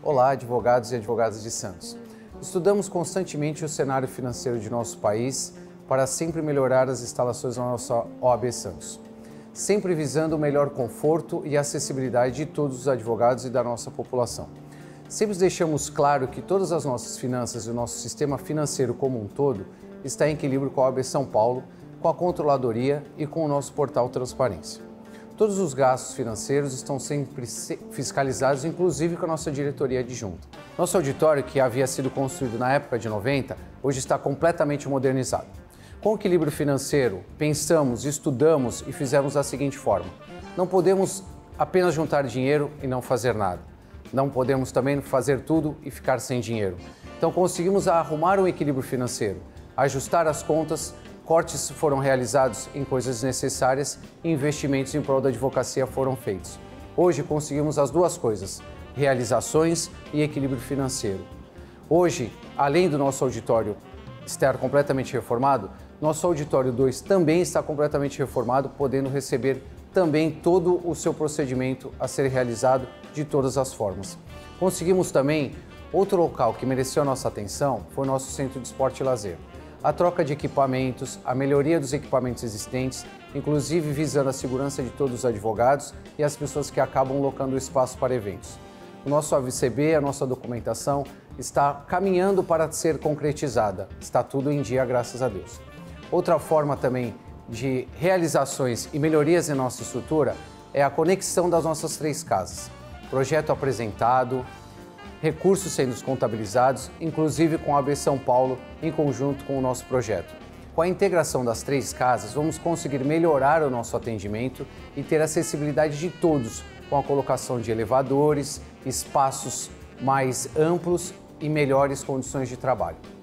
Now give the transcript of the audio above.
Olá, advogados e advogadas de Santos. Estudamos constantemente o cenário financeiro de nosso país para sempre melhorar as instalações da nossa OAB Santos, sempre visando o melhor conforto e acessibilidade de todos os advogados e da nossa população. Sempre deixamos claro que todas as nossas finanças e o nosso sistema financeiro como um todo está em equilíbrio com a OAB São Paulo, com a controladoria e com o nosso portal Transparência. Todos os gastos financeiros estão sempre fiscalizados, inclusive com a nossa diretoria adjunta. Nosso auditório, que havia sido construído na época de 90, hoje está completamente modernizado. Com o equilíbrio financeiro, pensamos, estudamos e fizemos da seguinte forma: não podemos apenas juntar dinheiro e não fazer nada. Não podemos também fazer tudo e ficar sem dinheiro. Então conseguimos arrumar um equilíbrio financeiro, ajustar as contas. Cortes foram realizados em coisas necessárias e investimentos em prol da advocacia foram feitos. Hoje conseguimos as duas coisas, realizações e equilíbrio financeiro. Hoje, além do nosso auditório estar completamente reformado, nosso auditório 2 também está completamente reformado, podendo receber também todo o seu procedimento a ser realizado de todas as formas. Conseguimos também outro local que mereceu a nossa atenção, foi o nosso Centro de Esporte e Lazer. A troca de equipamentos, a melhoria dos equipamentos existentes, inclusive visando a segurança de todos os advogados e as pessoas que acabam locando o espaço para eventos. O nosso AVCB, a nossa documentação, está caminhando para ser concretizada. Está tudo em dia, graças a Deus. Outra forma também de realizações e melhorias em nossa estrutura é a conexão das nossas 3 casas. Projeto apresentado, recursos sendo contabilizados, inclusive com a OAB São Paulo, em conjunto com o nosso projeto. Com a integração das 3 casas, vamos conseguir melhorar o nosso atendimento e ter acessibilidade de todos, com a colocação de elevadores, espaços mais amplos e melhores condições de trabalho.